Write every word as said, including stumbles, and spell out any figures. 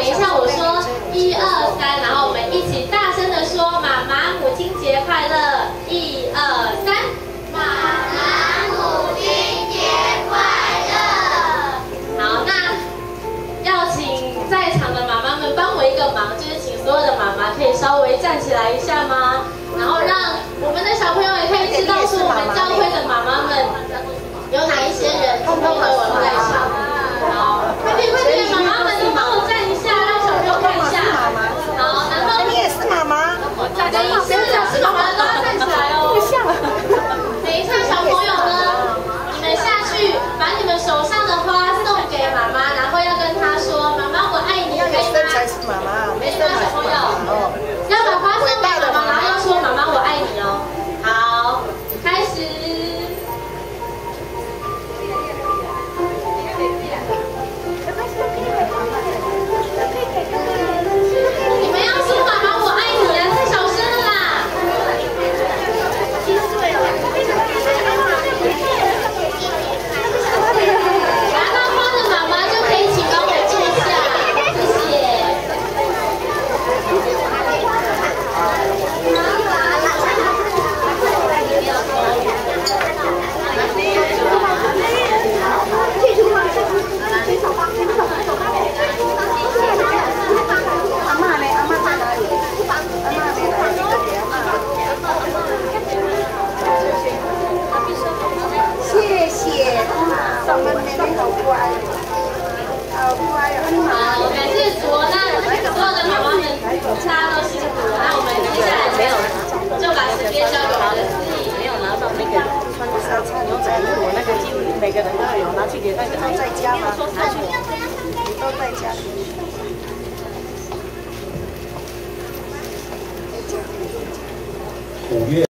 等一下我说一二三，然后我们一起大声的说妈妈母亲节快乐，一二三，妈妈母亲节快乐。好，那要请在场的妈妈们帮我一个忙，就是请所有的妈妈可以稍微站起来一下吗？然后让我们的小朋友也可以知道说我们教会的妈妈们有哪一些人今天都有在场。好，快点快点，妈妈们都帮我站一下，让小朋友看一下。好，然后你也是妈妈， 等一下是妈妈的都要站起来哦。等一下小朋友呢，你们下去把你们手上的花送给妈妈，然后要跟她说妈妈我爱你，可以吗？ 才是妈妈， 可以吗，小朋友？要把花送给妈妈，然后要说妈妈我爱你哦。好，开始。你们要说妈妈我爱你啊，太小声了啦！拿到花的妈妈就可以请帮我坐下，谢谢。 阿嬷呢？阿嬷在哪里？阿嬷没来，给阿嬷。谢谢，我们妹妹好乖，好乖哦。 好，感谢主，那所有的妈妈们，大家都辛苦了。那我们接下来没有，就把时间交给我们的司仪。 没有拿到那个穿的沙擦牛仔裤，我那个几乎每个人都有拿去给那个都在家吗？ 拿去， 你都在家。 五月。